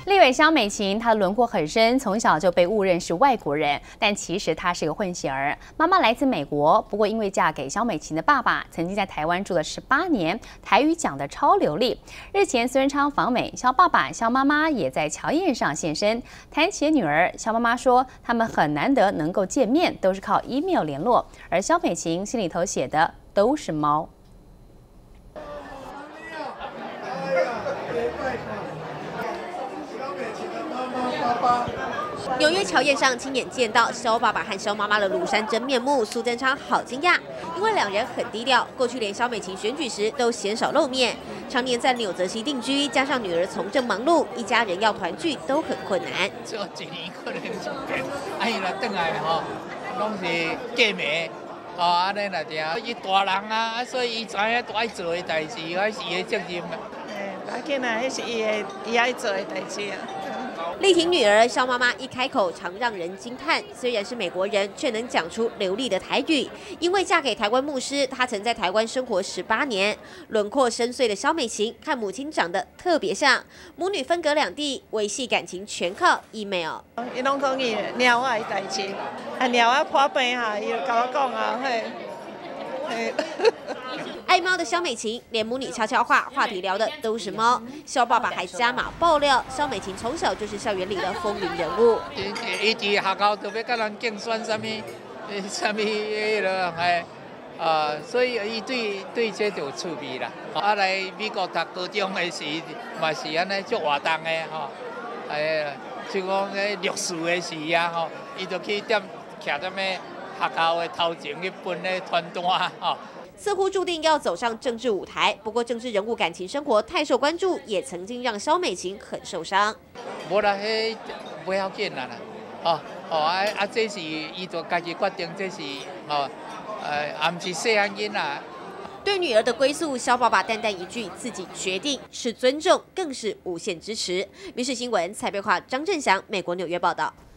立委萧美琴，她的轮廓很深，从小就被误认是外国人，但其实她是个混血儿，妈妈来自美国，不过因为嫁给萧美琴的爸爸，曾经在台湾住了18年，台语讲得超流利。日前苏贞昌访美，萧爸爸、萧妈妈也在乔宴上现身，谈起女儿，萧妈妈说他们很难得能够见面，都是靠 email 联络，而萧美琴心里头写的都是猫。 纽约乔宴上亲眼见到萧爸爸和萧妈妈的庐山真面目，苏贞昌好惊讶，因为两人很低调，过去连萧美琴选举时都鲜少露面，常年在纽泽西定居，加上女儿从政忙碌，一家人要团聚都很困难。 做一年可能一遍，伊若转来吼，拢是见面，安尼来听。伊大人啊，所以伊知影都爱做的代志，还是伊的责任。 要紧啊，迄是伊爱做的代志啊。 力挺女儿，萧妈妈一开口常让人惊叹。虽然是美国人，却能讲出流利的台语。因为嫁给台湾牧师，她曾在台湾生活18年。轮廓深邃的萧美琴和母亲长得特别像，母女分隔两地，维系感情全靠 email。 伊拢讲伊鸟我的代志，鸟我破病哈，伊就甲我讲啊，嘿。 爱猫的萧美琴，连母女悄悄话，话题聊的都是猫。萧爸爸还加码爆料，萧美琴从小就是校园里的风云人物。 伊伫学校特别甲人竞选什么迄落所以伊对这就有趣味啦。来美国读高中的时，嘛是安尼足活动的吼，就讲咧历史的时啊吼，伊就去蹛徛在咩学校的头前去分咧传单吼。 似乎注定要走上政治舞台，不过政治人物感情生活太受关注，也曾经让萧美琴很受伤。 无啦，迄不要紧啦，这是伊就家己决定，这是也唔是细汉囡仔。 对女儿的归宿，萧爸爸淡淡一句：“自己决定”，是尊重，更是无限支持。民视新闻蔡佩华、张振祥，美国纽约报道。